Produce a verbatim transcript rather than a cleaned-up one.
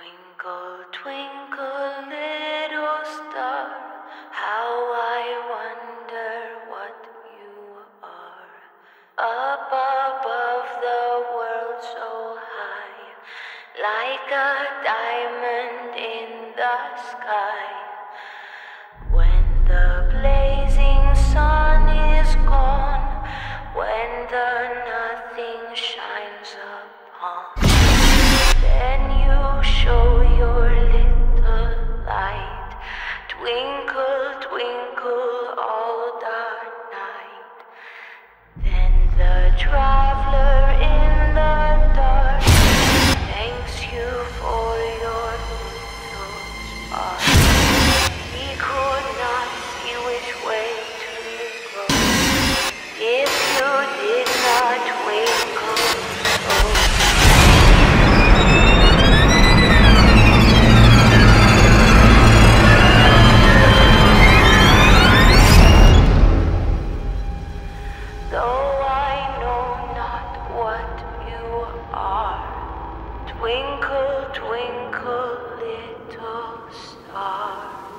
Twinkle, twinkle, little star, how I wonder what you are. Up above the world so high, like a diamond in the sky. When the blazing sun is gone, when the nothing shines upon, then you show your little light. Twinkle, twinkle all the night. Then the traveler in the dark thanks you for your little spark. He could not see which way to go if you did not twinkle so. Though I know not what you are, twinkle, twinkle, little star.